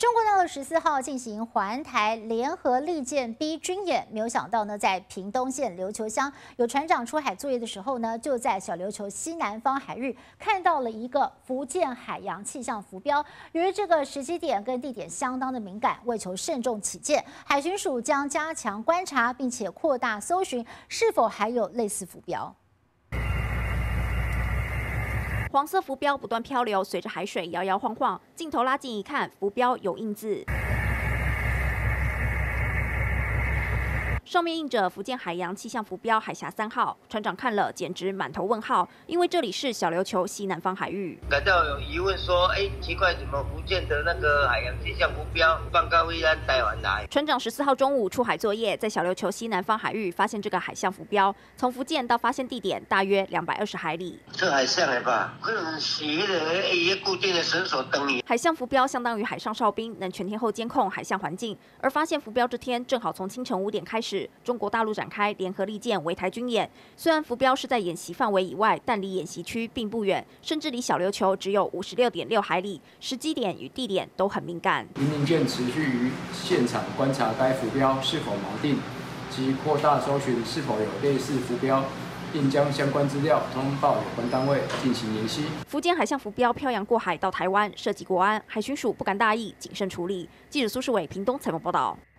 中国大陆14号进行环台联合利剑 B 军演，没有想到呢，在屏东县琉球乡有船长出海作业的时候呢，就在小琉球西南方海域看到了一个福建海洋气象浮标。由于这个时机点跟地点相当的敏感，为求慎重起见，海巡署将加强观察，并且扩大搜寻是否还有类似浮标。 黄色浮标不断漂流，随着海水摇摇晃晃。镜头拉近一看，浮标有印字，上面印着福建海洋气象浮标海峡3号。船长看了简直满头问号，因为这里是小琉球西南方海域。 感到有疑问说，奇怪，怎么福建的那个海洋气象浮标放到宜兰台湾来？ 船长14号中午出海作业，在小琉球西南方海域发现这个海象浮标，从福建到发现地点大约220海里。 这海象的吧？可能是一个固定的绳索灯里。 海象浮标相当于海上哨兵，能全天候监控海象环境。而发现浮标这天，正好从清晨5点开始，中国大陆展开联合利剑围台军演。虽然浮标是在演习范围以外，但离演习区并不远，甚至离小琉球只有56.6海里，时机点与地点都很敏感。 移民舰持续于现场观察该浮标是否锚定，及扩大搜寻是否有类似浮标，并将相关资料通报有关单位进行联系。 福建海象浮标漂洋过海到台湾，涉及国安，海巡署不敢大意，谨慎处理。记者苏世伟屏东采访报道。